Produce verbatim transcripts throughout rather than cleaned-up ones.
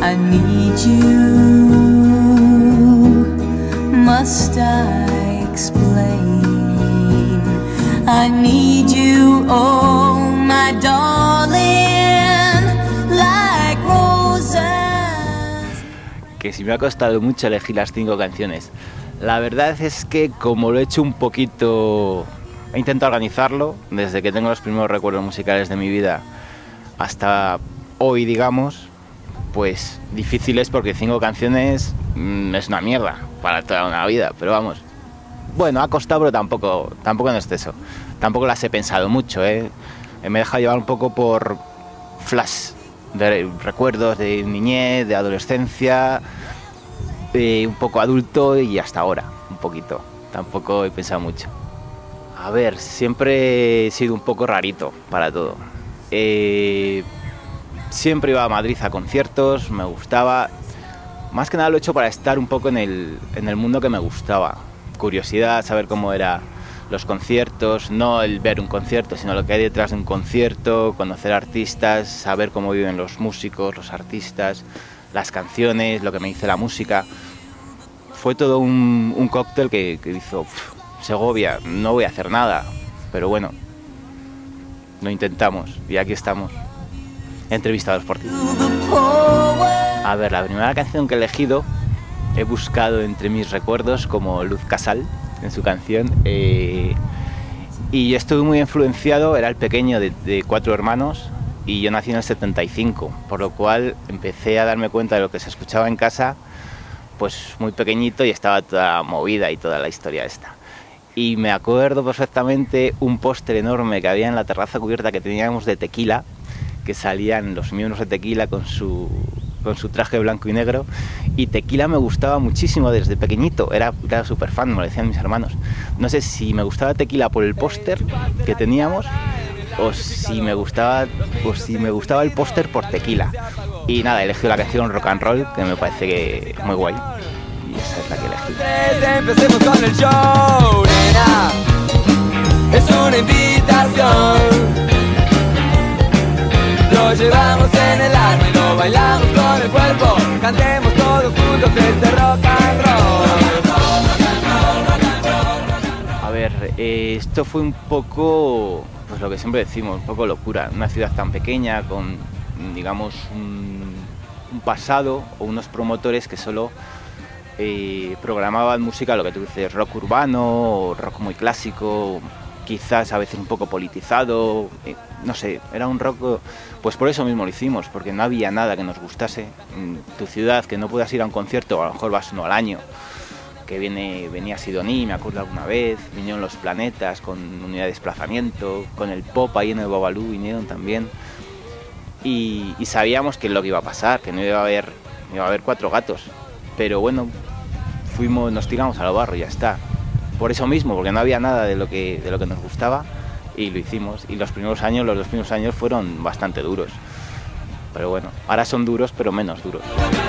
I need you. Must I explain? I need you, oh my darling, like roses. Que si me ha costado mucho elegir las cinco canciones. La verdad es que como lo he hecho un poquito, he intentado organizarlo desde que tengo los primeros recuerdos musicales de mi vida hasta hoy, digamos, pues difícil es porque cinco canciones mmm, es una mierda para toda una vida, pero vamos. Bueno, ha costado, pero tampoco, tampoco en exceso. Tampoco las he pensado mucho, ¿eh? Me he dejado llevar un poco por flash de recuerdos de niñez, de adolescencia, de un poco adulto y hasta ahora, un poquito. Tampoco he pensado mucho. A ver, siempre he sido un poco rarito para todo. Eh, siempre iba a Madrid a conciertos, me gustaba. Más que nada lo he hecho para estar un poco en el, en el mundo que me gustaba. Curiosidad, saber cómo eran los conciertos, no el ver un concierto, sino lo que hay detrás de un concierto, conocer artistas, saber cómo viven los músicos, los artistas, las canciones, lo que me dice la música. Fue todo un, un cóctel que, que hizo pff, Segovia, no voy a hacer nada, pero bueno, lo intentamos y aquí estamos, entrevistados por ti. A ver, la primera canción que he elegido, he buscado entre mis recuerdos como Luz Casal, en su canción, eh, y yo estuve muy influenciado, era el pequeño de, de cuatro hermanos, y yo nací en el setenta y cinco, por lo cual empecé a darme cuenta de lo que se escuchaba en casa, pues muy pequeñito, y estaba toda movida y toda la historia esta. Y me acuerdo perfectamente un póster enorme que había en la terraza cubierta que teníamos de Tequila, que salían los miembros de Tequila con su, con su traje blanco y negro, y Tequila me gustaba muchísimo desde pequeñito, era, era súper fan, me lo decían mis hermanos. No sé si me gustaba Tequila por el póster que teníamos, o si me gustaba, o si me gustaba el póster por Tequila. Y nada, elegí la canción Rock and Roll, que me parece que muy guay, y esa es la que elegí. Empecemos con el show, nena. Es una invitación. Lo llevamos en el alma y lo bailamos con el cuerpo. Cantemos todos juntos este rock and roll. A ver, eh, esto fue un poco, pues lo que siempre decimos, un poco locura. Una ciudad tan pequeña con, digamos, un, un pasado o unos promotores que solo eh, programaban música, lo que tú dices, rock urbano o rock muy clásico, quizás a veces un poco politizado, eh, no sé, era un rock, pues por eso mismo lo hicimos, porque no había nada que nos gustase. En tu ciudad, que no puedas ir a un concierto, a lo mejor vas uno al año, que viene, venía Sidoní, me acuerdo alguna vez, vinieron Los Planetas con Unidad de Desplazamiento, con el Pop ahí en el Babalú vinieron también, y, y sabíamos que es lo que iba a pasar, que no iba a haber, iba a haber cuatro gatos, pero bueno, fuimos, nos tiramos a lo barro y ya está. Por eso mismo, porque no había nada de lo que, de lo que nos gustaba, y lo hicimos. Y los primeros años, los dos primeros años fueron bastante duros. Pero bueno, ahora son duros, pero menos duros.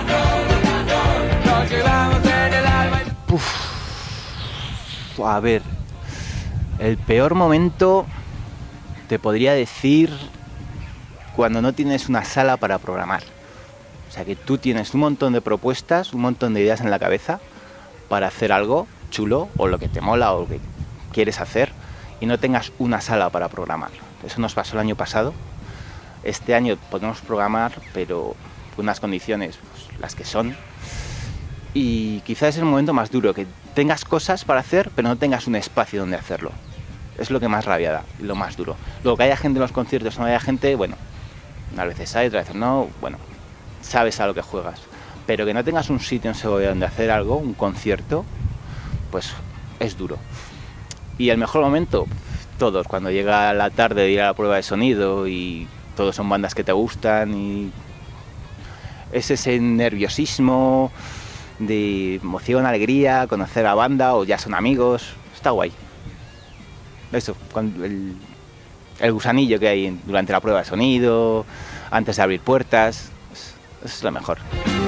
Uf, a ver, el peor momento te podría decir cuando no tienes una sala para programar. O sea, que tú tienes un montón de propuestas, un montón de ideas en la cabeza para hacer algo chulo o lo que te mola o lo que quieres hacer y no tengas una sala para programar. Eso nos pasó el año pasado. Este año podemos programar, pero con unas condiciones pues, las que son, y quizás es el momento más duro, que tengas cosas para hacer pero no tengas un espacio donde hacerlo. Es lo que más rabia da, lo más duro. Luego, que haya gente en los conciertos o no haya gente, bueno, a veces hay, otras veces no, bueno, sabes a lo que juegas, pero que no tengas un sitio en Segovia donde hacer algo, un concierto, pues es duro. Y el mejor momento, todos, cuando llega la tarde de ir a la prueba de sonido y todos son bandas que te gustan y es ese nerviosismo de emoción, alegría, conocer a la banda o ya son amigos, está guay. Eso, cuando el, el gusanillo que hay durante la prueba de sonido, antes de abrir puertas, es, es lo mejor.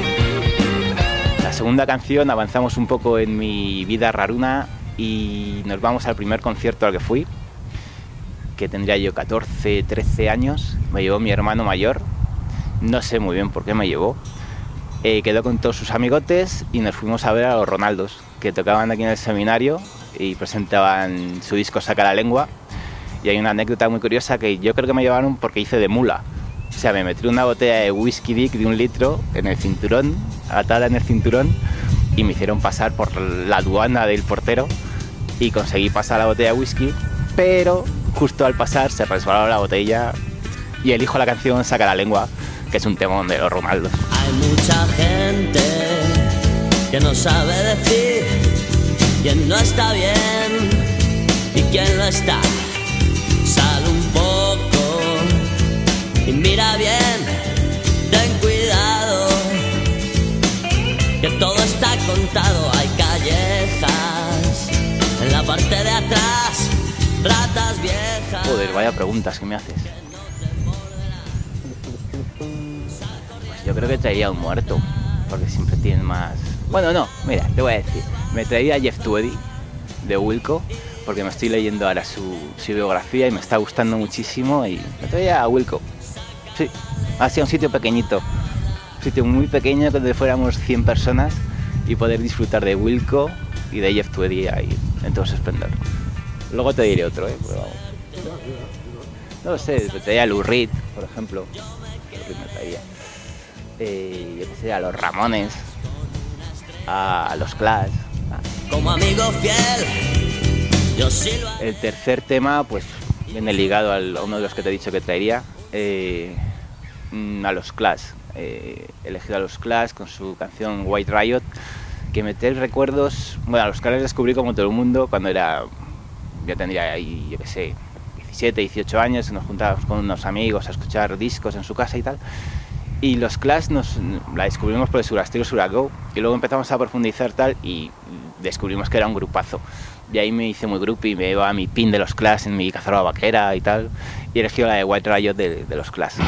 La segunda canción, avanzamos un poco en mi vida raruna y nos vamos al primer concierto al que fui, que tendría yo catorce, trece años. Me llevó mi hermano mayor, no sé muy bien por qué me llevó, Eh, quedó con todos sus amigotes y nos fuimos a ver a los Ronaldos, que tocaban aquí en el seminario y presentaban su disco Saca la Lengua. Y hay una anécdota muy curiosa que yo creo que me llevaron porque hice de mula. O sea, me metí una botella de whisky Dick de un litro en el cinturón, atada en el cinturón, y me hicieron pasar por la aduana del portero y conseguí pasar la botella de whisky, pero justo al pasar se resbaló la botella y elijo la canción Saca la Lengua, que es un temón de los Ronaldos. Hay mucha gente que no sabe decir quién no está bien y quién lo está. Sal un poco y mira bien, ten cuidado, que todo está contado. Hay callejas en la parte de atrás, ratas viejas. Joder, vaya preguntas que me haces. Yo creo que traería un muerto, porque siempre tienen más... Bueno, no, mira, te voy a decir. Me traería a Jeff Tweedy, de Wilco, porque me estoy leyendo ahora su, su biografía y me está gustando muchísimo, y me traería a Wilco. Sí, hacia un sitio pequeñito, un sitio muy pequeño donde fuéramos cien personas y poder disfrutar de Wilco y de Jeff Tweedy ahí en todo su esplendor. Luego te diré otro, ¿eh? Pero vamos. No lo sé, me traería a Lou Reed, por ejemplo. Lou Reed me traería. Eh, yo qué sé, a los Ramones, a los Clash. A... Como amigo fiel, yo sí lo... El tercer tema, pues viene ligado al, a uno de los que te he dicho que traería, eh, a los Clash. Eh, he elegido a los Clash con su canción White Riot, que me trae recuerdos. Bueno, a los Clash descubrí como todo el mundo cuando era, yo tendría ahí, yo qué sé, diecisiete, dieciocho años, y nos juntábamos con unos amigos a escuchar discos en su casa y tal. Y los Clash nos la descubrimos por el Surastero Surago, y luego empezamos a profundizar tal y descubrimos que era un grupazo. Y ahí me hice muy groupie, me iba a mi pin de los Clash en mi cazadora vaquera y tal, y elegí la de White Riot de, de los Clash.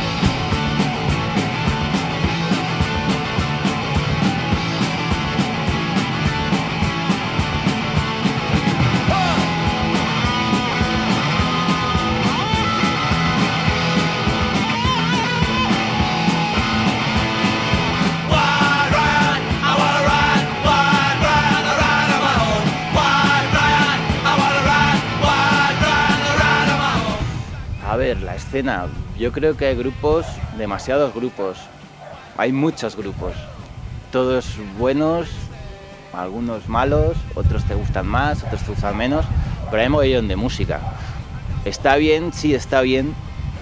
A ver, la escena, yo creo que hay grupos, demasiados grupos, hay muchos grupos, todos buenos, algunos malos, otros te gustan más, otros te gustan menos, pero hay un mogollón de música. Está bien, sí está bien,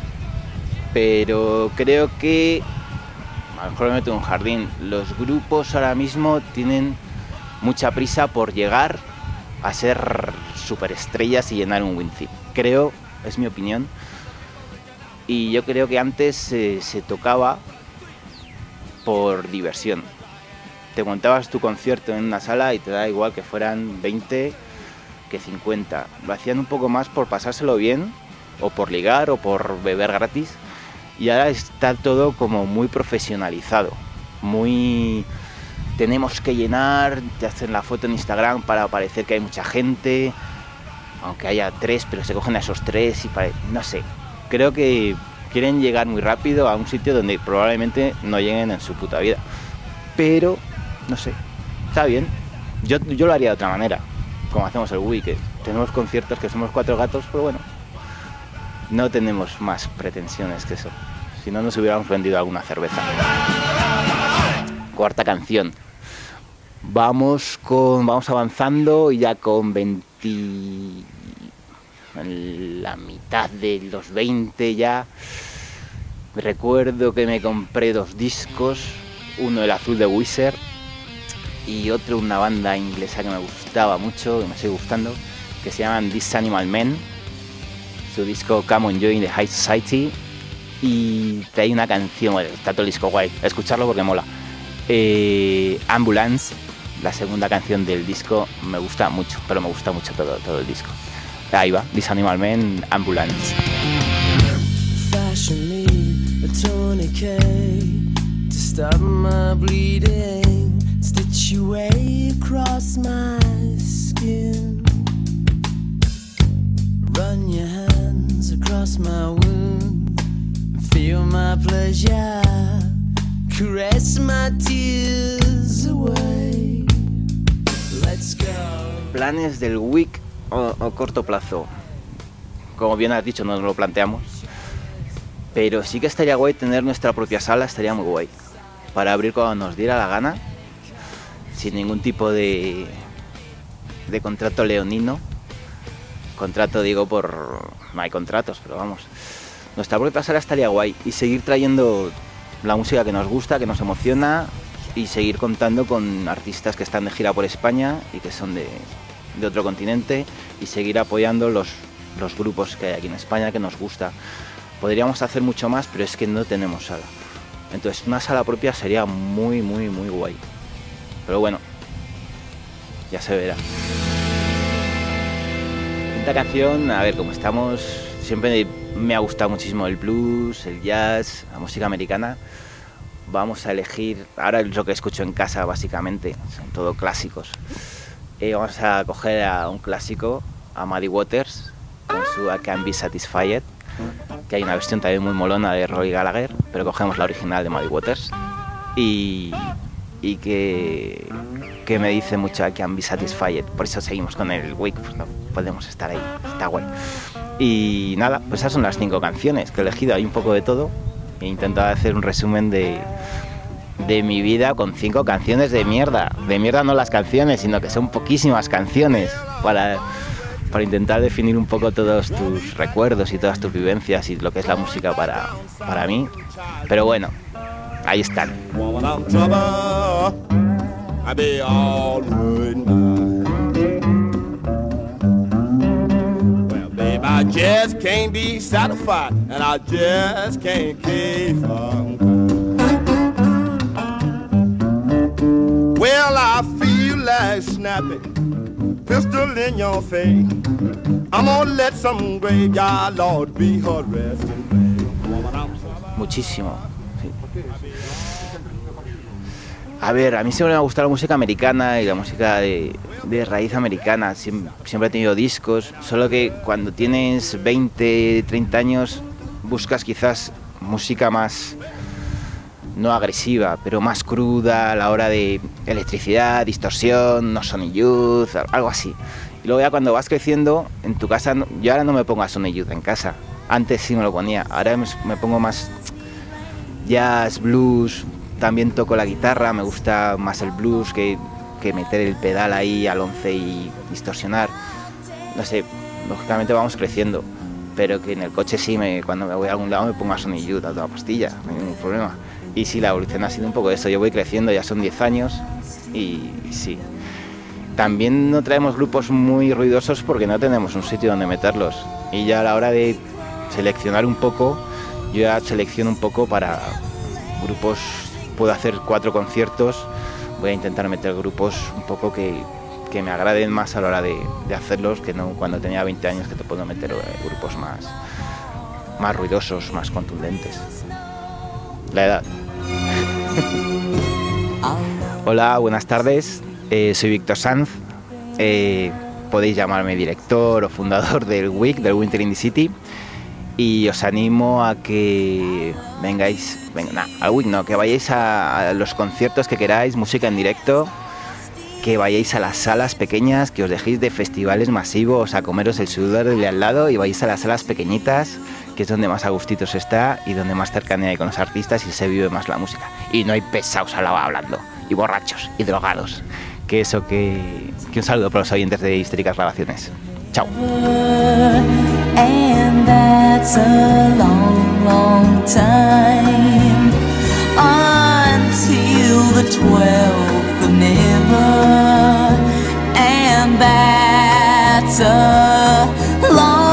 pero creo que, a lo mejor me meto en un jardín, los grupos ahora mismo tienen mucha prisa por llegar a ser superestrellas y llenar un Wincip. Creo, es mi opinión. Y yo creo que antes eh, se tocaba por diversión. Te montabas tu concierto en una sala y te da igual que fueran veinte que cincuenta. Lo hacían un poco más por pasárselo bien, o por ligar, o por beber gratis. Y ahora está todo como muy profesionalizado. Muy... tenemos que llenar, te hacen la foto en Instagram para parecer que hay mucha gente. Aunque haya tres, pero se cogen a esos tres y pare... no sé. Creo que quieren llegar muy rápido a un sitio donde probablemente no lleguen en su puta vida. Pero, no sé, está bien. Yo, yo lo haría de otra manera, como hacemos el Wii, que tenemos conciertos que somos cuatro gatos, pero bueno, no tenemos más pretensiones que eso. Si no, nos hubiéramos vendido alguna cerveza. Cuarta canción. Vamos, con, vamos avanzando y ya con veinte... en la mitad de los veinte ya. Recuerdo que me compré dos discos, uno el azul de Wizard y otro una banda inglesa que me gustaba mucho, que me sigue gustando, que se llaman This Animal Men, su disco Come On Join the High Society, y trae una canción, bueno, está todo el disco guay, escucharlo porque mola. eh, Ambulance, la segunda canción del disco, me gusta mucho, pero me gusta mucho todo, todo el disco. Ahí va, This Animal Men, Ambulance. Fashion me a tourniquet to stop my bleeding, stitch your way across my skin, run your hands across my wound, feel my pleasure caress my tears away. Let's go. Planes del week o, o corto plazo. Como bien has dicho, no nos lo planteamos. Pero sí que estaría guay tener nuestra propia sala, estaría muy guay. Para abrir cuando nos diera la gana, sin ningún tipo de, de contrato leonino. Contrato digo por... no hay contratos, pero vamos. Nuestra propia sala estaría guay y seguir trayendo la música que nos gusta, que nos emociona y seguir contando con artistas que están de gira por España y que son de, de otro continente y seguir apoyando los, los grupos que hay aquí en España que nos gusta. Podríamos hacer mucho más, pero es que no tenemos sala. Entonces una sala propia sería muy, muy, muy guay. Pero bueno, ya se verá. Esta canción, a ver, como estamos, siempre me ha gustado muchísimo el blues, el jazz, la música americana. Vamos a elegir, ahora es lo que escucho en casa básicamente, son todo clásicos. Eh, vamos a coger a un clásico, a Muddy Waters, con su I Can't Be Satisfied, que hay una versión también muy molona de Roy Gallagher, pero cogemos la original de Muddy Waters. Y, y que, que me dice mucho I Can't Be Satisfied, por eso seguimos con el week, pues no podemos estar ahí, está guay. Y nada, pues esas son las cinco canciones que he elegido, hay un poco de todo. He intentado hacer un resumen de, de mi vida con cinco canciones de mierda. De mierda no las canciones, sino que son poquísimas canciones para, para intentar definir un poco todos tus recuerdos y todas tus vivencias y lo que es la música para, para mí. Pero bueno, ahí están. I just can't be satisfied, and I just can't keep on. Well, I feel like snapping, pistol in your face. I'm gonna let some graveyard lord be her resting place. Muchísimo. Sí. A ver, a mí siempre me ha gustado la música americana y la música de, de raíz americana. Siempre, siempre he tenido discos, solo que cuando tienes veinte, treinta años buscas quizás música más, no agresiva, pero más cruda a la hora de electricidad, distorsión, no Sonic Youth, algo así. Y luego ya cuando vas creciendo, en tu casa, yo ahora no me pongo a Sonic Youth en casa. Antes sí me lo ponía, ahora me, me pongo más jazz, blues. También toco la guitarra, me gusta más el blues que, que meter el pedal ahí al once y distorsionar. No sé, lógicamente vamos creciendo, pero que en el coche sí, me, cuando me voy a algún lado me pongo a Sonic Youth a toda pastilla, no hay ningún problema. Y sí, la evolución ha sido un poco eso, yo voy creciendo, ya son diez años y, y sí. También no traemos grupos muy ruidosos porque no tenemos un sitio donde meterlos. Y ya a la hora de seleccionar un poco, yo ya selecciono un poco para grupos. Puedo hacer cuatro conciertos, voy a intentar meter grupos un poco que, que me agraden más a la hora de, de hacerlos, que no cuando tenía veinte años, que te puedo meter grupos más, más ruidosos, más contundentes. La edad. Hola, buenas tardes, eh, soy Víctor Sanz, eh, podéis llamarme director o fundador del W I C, del Winter in the City. Y os animo a que vengáis, venga, nah, al W I C no, que vayáis a, a los conciertos que queráis, música en directo, que vayáis a las salas pequeñas, que os dejéis de festivales masivos a comeros el sudor de al lado y vayáis a las salas pequeñitas, que es donde más a gustitos está y donde más cercanía hay con los artistas y se vive más la música. Y no hay pesados al lado hablando, y borrachos, y drogados. Que eso que... que un saludo para los oyentes de Histéricas Grabaciones. Chao. And that's a long, long time until the twelfth of never, and that's a long